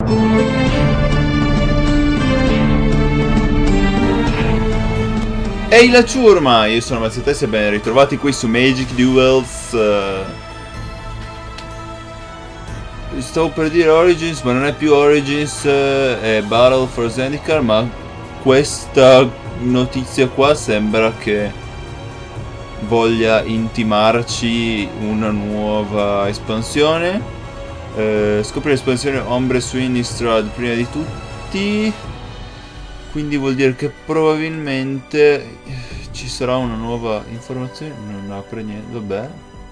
Ehi la ciurma, io sono Mazzetess e ben ritrovati qui su Magic Duels. Stavo per dire Origins, ma non è più Origins, è Battle for Zendikar, ma questa notizia qua sembra che voglia intimarci una nuova espansione. Scopri l'espansione Ombre su Innistrad prima di tutti. Quindi vuol dire che probabilmente ci sarà una nuova informazione. Non apre niente, vabbè.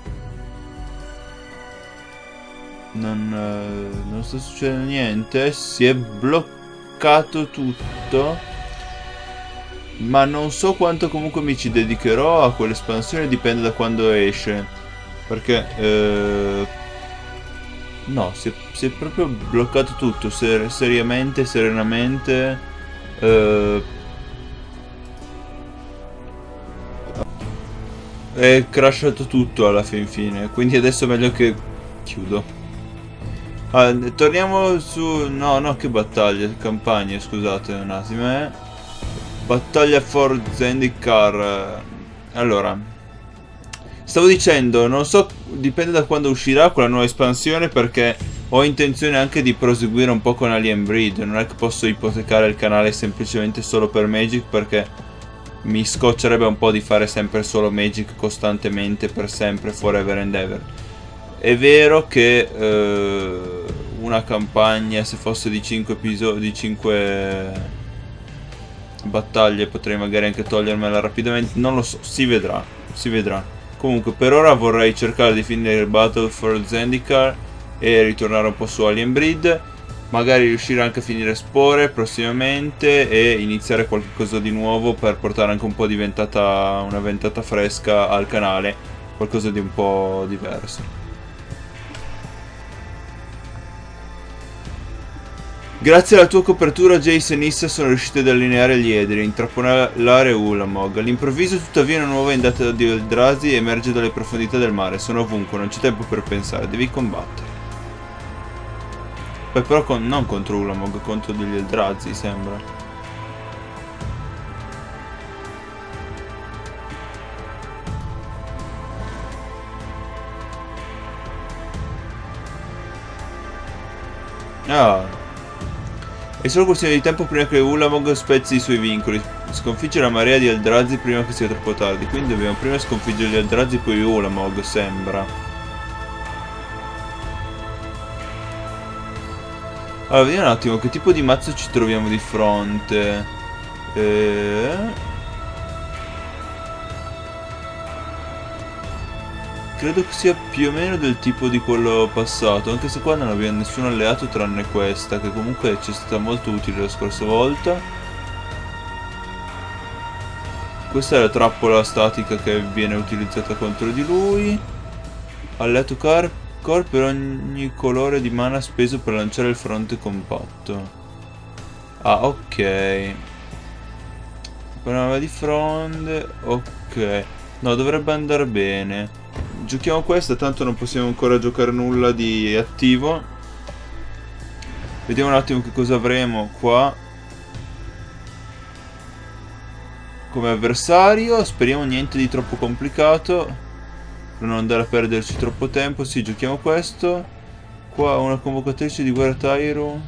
Non sta succedendo niente. Si è bloccato tutto. Ma non so quanto comunque mi ci dedicherò a quell'espansione. Dipende da quando esce. Perché no, si è proprio bloccato tutto. Seriamente, serenamente. È crashato tutto alla fine, quindi adesso è meglio che chiudo. Torniamo su... No, che battaglie, campagne, scusate un attimo, Battaglia for Zendikar. Allora, stavo dicendo, non so, dipende da quando uscirà quella nuova espansione, perché ho intenzione anche di proseguire un po' con Alien Breed. Non è che posso ipotecare il canale semplicemente solo per Magic, perché mi scoccerebbe un po' di fare sempre solo Magic costantemente, per sempre, forever and ever. È vero che una campagna, se fosse di 5 episodi, di 5 battaglie, potrei magari anche togliermela rapidamente. Non lo so, si vedrà, si vedrà. Comunque per ora vorrei cercare di finire il Battle for Zendikar e ritornare un po' su Alien Breed, magari riuscire anche a finire Spore prossimamente e iniziare qualcosa di nuovo per portare anche un po' di una ventata fresca al canale, qualcosa di un po' diverso. Grazie alla tua copertura Jace e Nissa sono riusciti ad allineare gli Edri, intrappolare Ulamog. All'improvviso tuttavia una nuova ondata di Eldrazi emerge dalle profondità del mare. Sono ovunque, non c'è tempo per pensare, devi combattere. Beh, però non contro Ulamog, contro degli Eldrazi, sembra. Ah. È solo questione di tempo prima che Ulamog spezzi i suoi vincoli. Sconfigge la marea di Eldrazi prima che sia troppo tardi. Quindi dobbiamo prima sconfiggere gli Eldrazi, poi Ulamog, sembra. Allora, vediamo un attimo che tipo di mazzo ci troviamo di fronte. Credo che sia più o meno del tipo di quello passato, anche se qua non abbiamo nessun alleato tranne questa, che comunque ci è stata molto utile la scorsa volta. Questa è la trappola statica che viene utilizzata contro di lui. Alleato core per ogni colore di mana speso per lanciare il fronte compatto. Ah, ok. Panorama di fronte, ok. No, dovrebbe andare bene. Giochiamo questa, tanto non possiamo ancora giocare nulla di attivo. Vediamo un attimo che cosa avremo qua come avversario. Speriamo niente di troppo complicato, per non andare a perderci troppo tempo. Sì, giochiamo questo. Qua una convocatrice di guerra Tairu.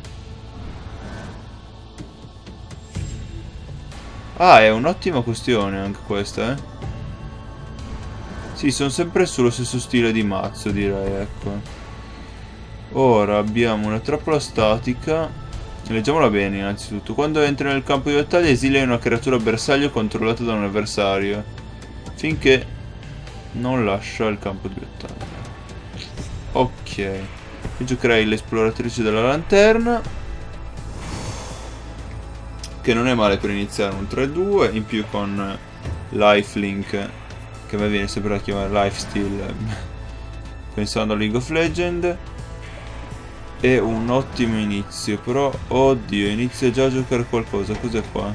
Ah, è un'ottima questione anche questa, Sì, sono sempre sullo stesso stile di mazzo, direi, ecco. Ora abbiamo una trappola statica. Leggiamola bene, innanzitutto. Quando entra nel campo di battaglia, esilia una creatura bersaglio controllata da un avversario, finché non lascia il campo di battaglia. Ok. Io giocherei l'esploratrice della lanterna, che non è male per iniziare un 3-2, in più con lifelink, che a me viene sempre a chiamare lifesteal pensando a League of Legends. È un ottimo inizio, però oddio, inizia già a giocare qualcosa. Cos'è qua?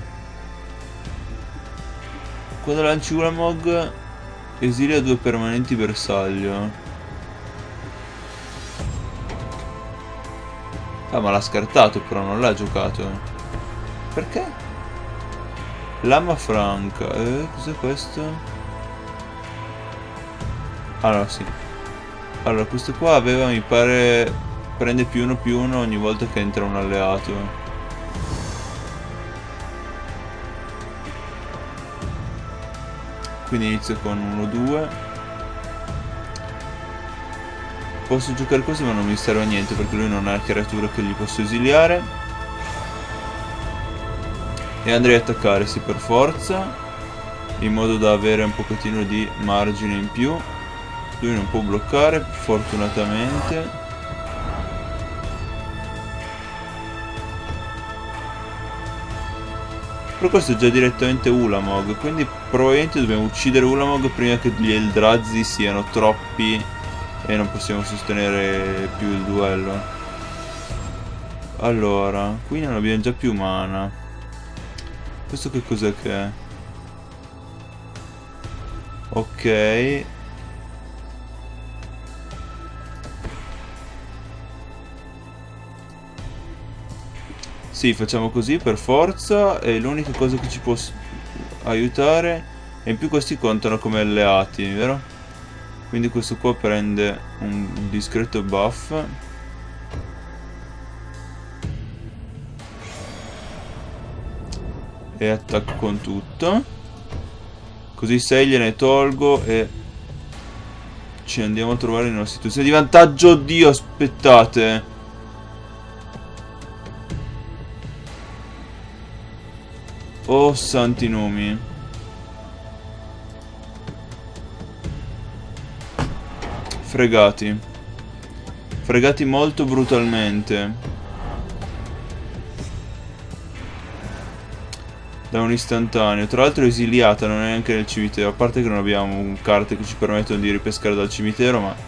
Quando lanci Ulamog esilia 2 permanenti bersaglio. Ah, ma l'ha scartato però, non l'ha giocato. Perché? Lama franca. Cos'è questo? Allora, sì. Allora, questo qua aveva, mi pare, prende +1/+1 ogni volta che entra un alleato. Quindi inizio con 1-2. Posso giocare così ma non mi serve a niente perché lui non ha creature che gli posso esiliare. E andrei a attaccare, sì, per forza, in modo da avere un pochettino di margine in più. Lui non può bloccare, fortunatamente. Però questo è già direttamente Ulamog, quindi probabilmente dobbiamo uccidere Ulamog prima che gli Eldrazi siano troppi e non possiamo sostenere più il duello. Allora, qui non abbiamo già più mana. Questo che cos'è che è? Ok. Sì, facciamo così per forza. E l'unica cosa che ci può aiutare. E in più questi contano come alleati, vero? Quindi questo qua prende un discreto buff. E attacco con tutto. Così 6 gliene tolgo e ci andiamo a trovare in una situazione di vantaggio. Oddio, aspettate. Oh santi nomi. Fregati. Fregati molto brutalmente. Da un istantaneo. Tra l'altro esiliata, non è neanche nel cimitero. A parte che non abbiamo carte che ci permettono di ripescare dal cimitero, ma...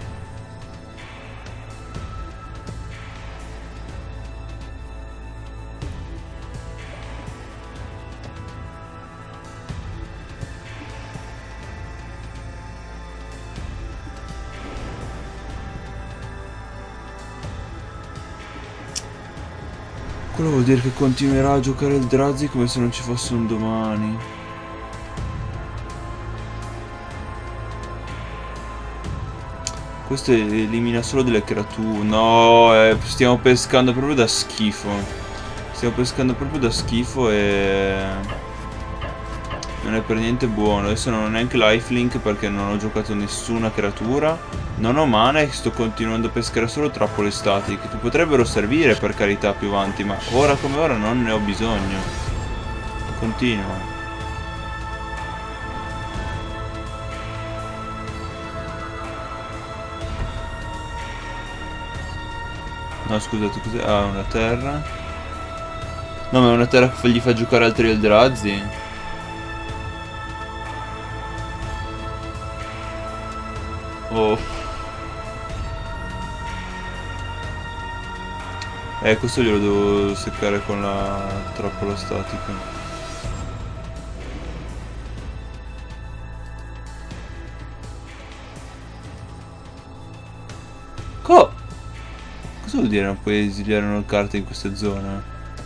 quello vuol dire che continuerà a giocare il Drazi come se non ci fosse un domani. Questo elimina solo delle creature. No, stiamo pescando proprio da schifo. Stiamo pescando proprio da schifo e... non è per niente buono. Adesso non ho neanche lifelink perché non ho giocato nessuna creatura. Non ho mana e sto continuando a pescare solo trappole statiche, che potrebbero servire per carità più avanti, ma ora come ora non ne ho bisogno. Continua. No, scusate, cos'è? Ah, una terra. No, ma è una terra che gli fa giocare altri Eldrazi. Oh. Questo glielo devo seccare con la trappola statica. Cosa vuol dire non puoi esiliare una carta in queste zone?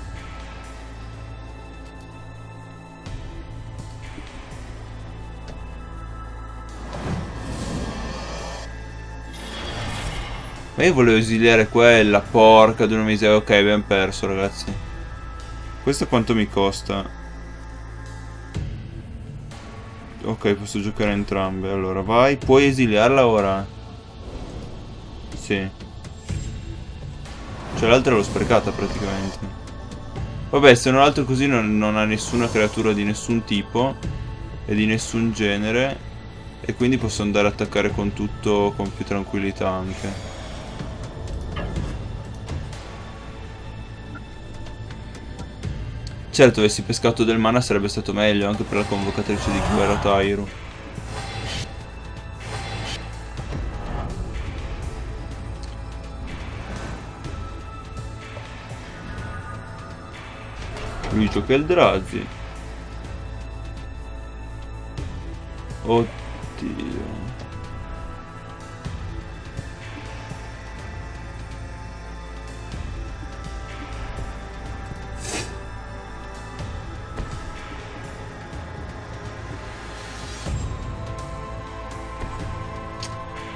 Ma io volevo esiliare quella, porca di una miseria. Ok, abbiamo perso, ragazzi. Questo quanto mi costa? Ok, posso giocare entrambe. Allora, vai. Puoi esiliarla ora? Sì. Cioè l'altra l'ho sprecata praticamente. Vabbè, se non altro così non ha nessuna creatura di nessun tipo e di nessun genere. E quindi posso andare a attaccare con tutto con più tranquillità anche. Certo, avessi pescato del mana sarebbe stato meglio anche per la convocatrice di guerra Tairu. Lui gioca il Drazi. Oddio.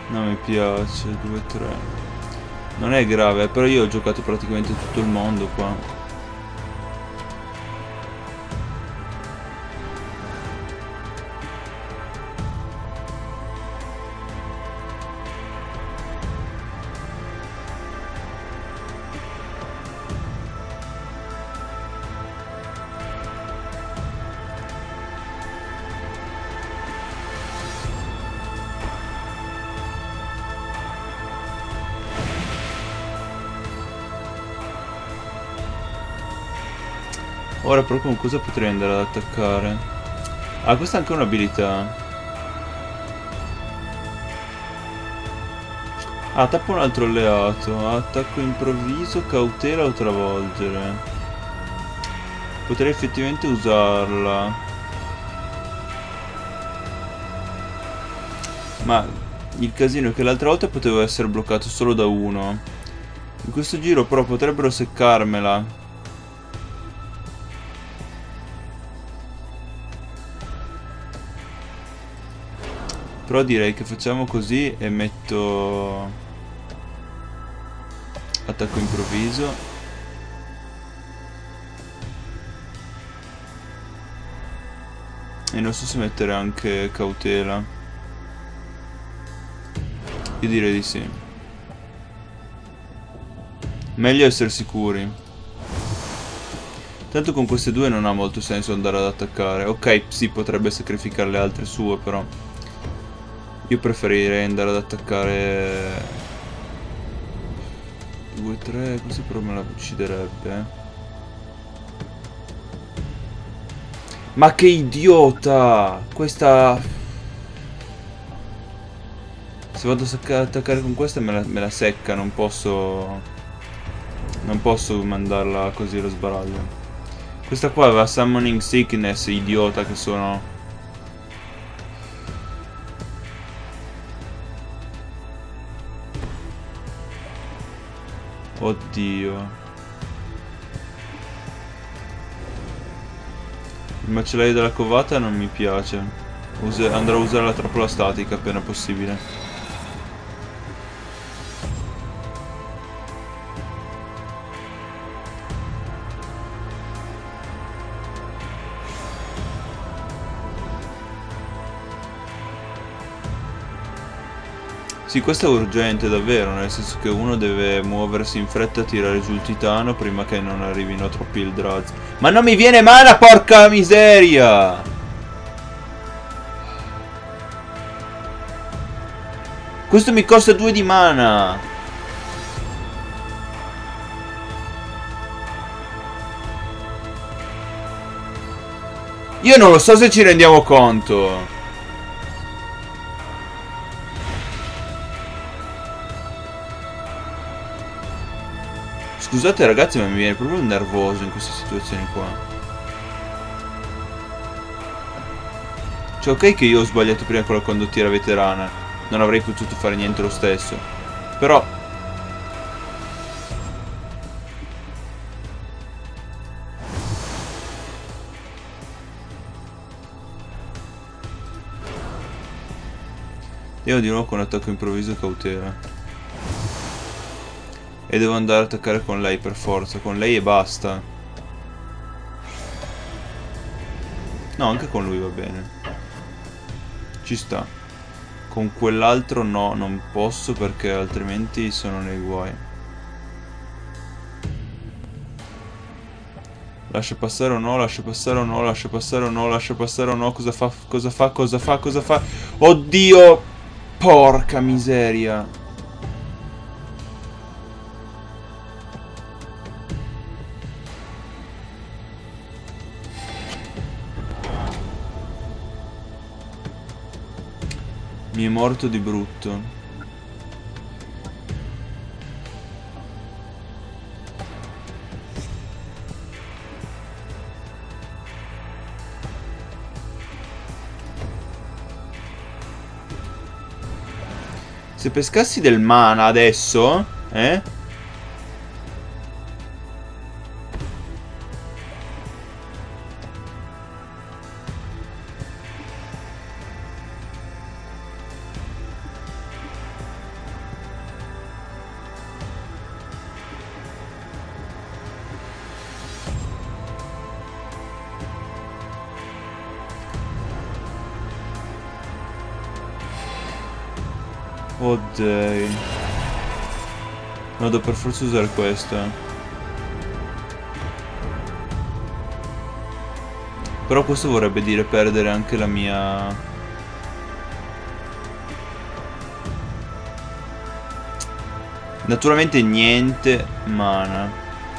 Non mi piace, 2-3. Non è grave, però io ho giocato praticamente tutto il mondo qua. Ora però con cosa potrei andare ad attaccare? Ah, questa è anche un'abilità. Ah, tappa un altro alleato. Attacco improvviso, cautela o travolgere. Potrei effettivamente usarla. Ma il casino è che l'altra volta potevo essere bloccato solo da uno. In questo giro però potrebbero seccarmela. Però direi che facciamo così e metto attacco improvviso. E non so se mettere anche cautela. Io direi di sì. Meglio essere sicuri. Tanto con queste due non ha molto senso andare ad attaccare. Ok, sì, potrebbe sacrificare le altre sue, però io preferirei andare ad attaccare 2-3, così però me la ucciderebbe. Ma che idiota! Questa... Se vado ad attaccare con questa me la secca, non posso... Non posso mandarla così allo sbaraglio. Questa qua aveva Summoning Sickness, idiota che sono. Oddio. Il macellaio della covata non mi piace. Andrò a usare la trappola statica appena possibile. Sì, questo è urgente davvero, nel senso che uno deve muoversi in fretta a tirare giù il titano prima che non arrivino troppi Eldrazi. Ma non mi viene mana, porca miseria! Questo mi costa 2 di mana! Io non lo so se ci rendiamo conto. Scusate ragazzi, ma mi viene proprio nervoso in queste situazioni qua. Cioè, ok che io ho sbagliato prima con la condottiera veterana, non avrei potuto fare niente lo stesso. Però... Io di nuovo con attacco improvviso e cautela. E devo andare ad attaccare con lei per forza. Con lei e basta. No, anche con lui va bene. Ci sta. Con quell'altro no, non posso perché altrimenti sono nei guai. Lascia passare o no, lascia passare o no, lascia passare o no, lascia passare o no. Cosa fa, cosa fa, cosa fa, cosa fa? Oddio! Porca miseria! Mi è morto di brutto. Se pescassi del mana adesso, Oddio. No, devo per forza usare questo. Però questo vorrebbe dire perdere anche la mia... Naturalmente niente mana.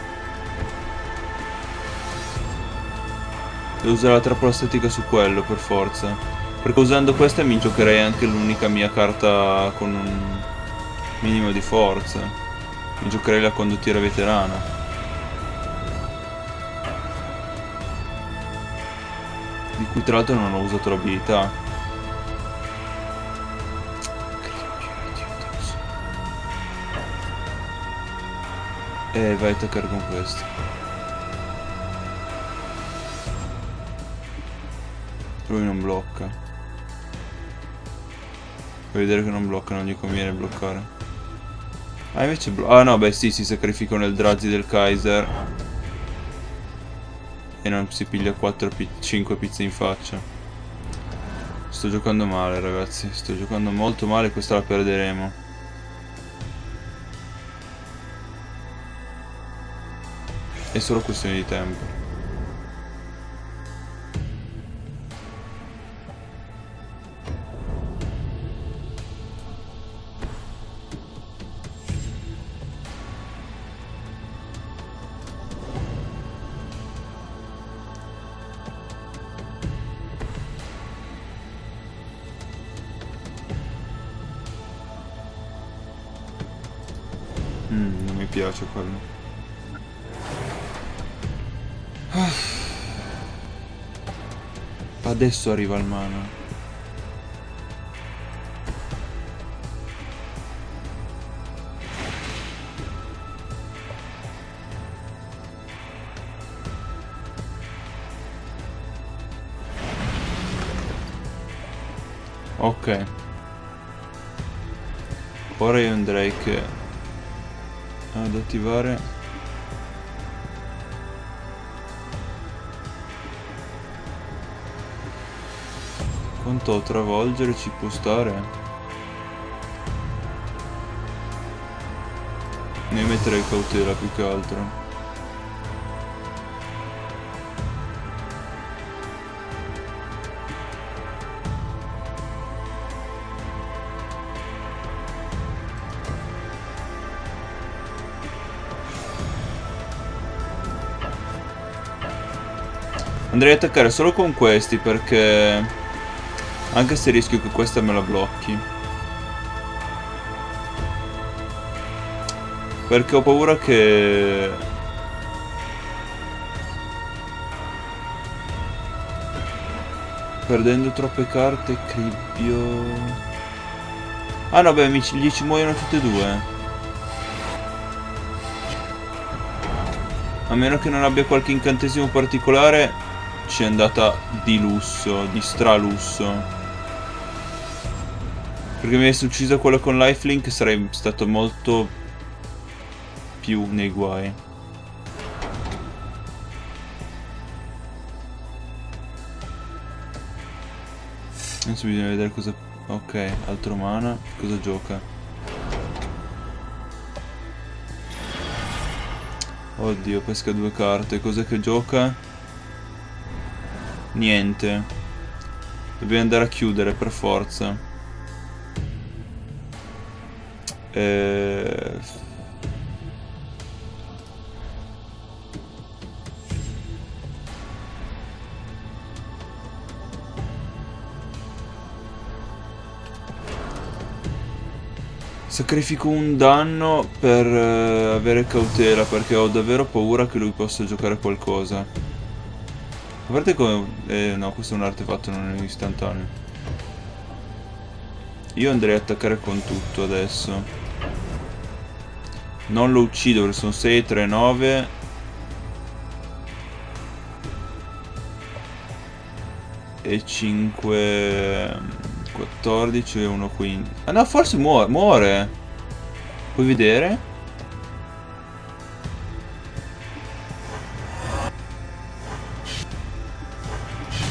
Devo usare la trappola statica su quello per forza. Perché usando questa mi giocherei anche l'unica mia carta con un minimo di forza. Mi giocherei la condottiera veterana. Di cui tra l'altro non ho usato l'abilità. Vai a attaccare con questo. Lui non blocca. Vuoi vedere che non blocca, non gli conviene bloccare. Ah, invece ah no, beh sì, si sacrifica nel Drazi del Kaiser. E non si piglia 5 pizze in faccia. Sto giocando male, ragazzi. Sto giocando molto male, questa la perderemo. È solo questione di tempo. Non mi piace quello. Adesso arriva il mana. Ok. Ora io andrei ad attivare. Quanto travolgere ci può stare? Ne metterei cautela più che altro. Andrei ad attaccare solo con questi perché... Anche se rischio che questa me la blocchi. Perché ho paura che... Perdendo troppe carte, cribbio... Ah no, beh, gli ci muoiono tutte e due. A meno che non abbia qualche incantesimo particolare, ci è andata di lusso, di stralusso. Perché mi avesse ucciso quello con lifelink sarei stato molto più nei guai. Adesso bisogna vedere cosa... Ok, altro mana. Cosa gioca? Oddio, pesca 2 carte. Cos'è che gioca? Niente. Dobbiamo andare a chiudere per forza. Sacrifico un danno per avere cautela, perché ho davvero paura che lui possa giocare qualcosa. A parte come... no, questo è un artefatto, non è un istantaneo. Io andrei a attaccare con tutto adesso. Non lo uccido perché sono 6, 3, 9. E 5... 14 e 1, 15. Ah no, forse muore. Puoi vedere?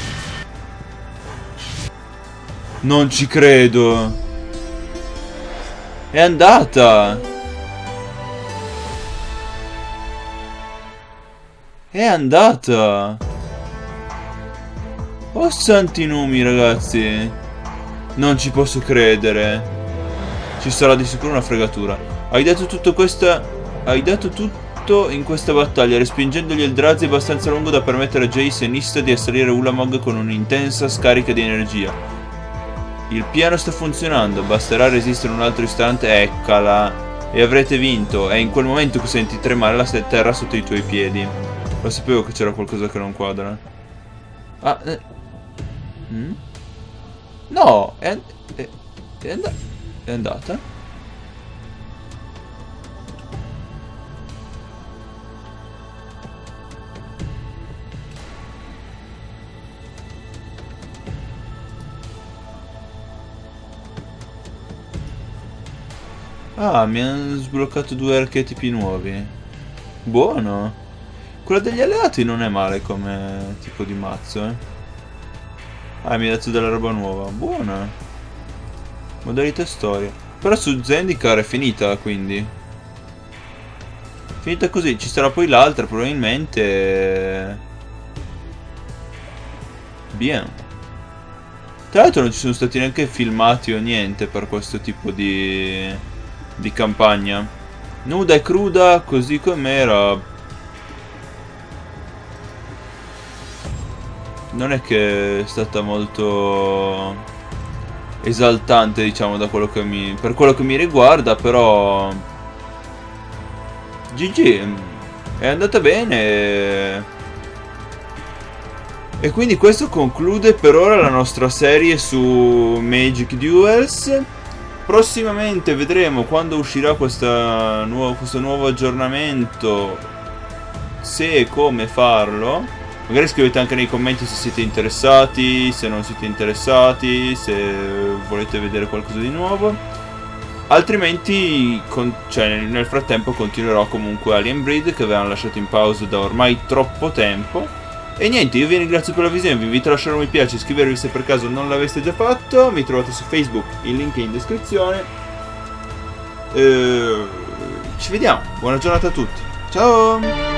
Non ci credo. È andata! È andata! Oh santi numi, ragazzi! Non ci posso credere. Ci sarà di sicuro una fregatura. Hai dato tutto in questa battaglia, respingendo gli Eldrazi abbastanza lungo da permettere a Jace e Nissa di assalire Ulamog con un'intensa scarica di energia. Il piano sta funzionando, basterà resistere un altro istante, eccala, e avrete vinto. È in quel momento che senti tremare la terra sotto i tuoi piedi. Lo sapevo che c'era qualcosa che non quadra. No, è andata? Ah, mi hanno sbloccato 2 archetipi nuovi. Buono. Quello degli alleati non è male come tipo di mazzo, eh. Ah, mi ha dato della roba nuova. Buona. Modalità storia. Però su Zendikar è finita, quindi. Finita così. Ci sarà poi l'altra, probabilmente. Bien. Tra l'altro non ci sono stati neanche filmati o niente per questo tipo di campagna. Nuda e cruda, così com'era. Non è che è stata molto esaltante, diciamo, da quello che per quello che mi riguarda, però GG, è andata bene. E quindi questo conclude per ora la nostra serie su Magic Duels. Prossimamente vedremo quando uscirà questo nuovo aggiornamento, se e come farlo. Magari scrivete anche nei commenti se siete interessati, se non siete interessati, se volete vedere qualcosa di nuovo. Altrimenti, nel frattempo continuerò comunque Alien Breed, che avevamo lasciato in pausa da ormai troppo tempo. E niente, io vi ringrazio per la visione, vi invito a lasciare un mi piace, iscrivervi se per caso non l'aveste già fatto. Mi trovate su Facebook, il link è in descrizione. Ci vediamo, buona giornata a tutti, ciao!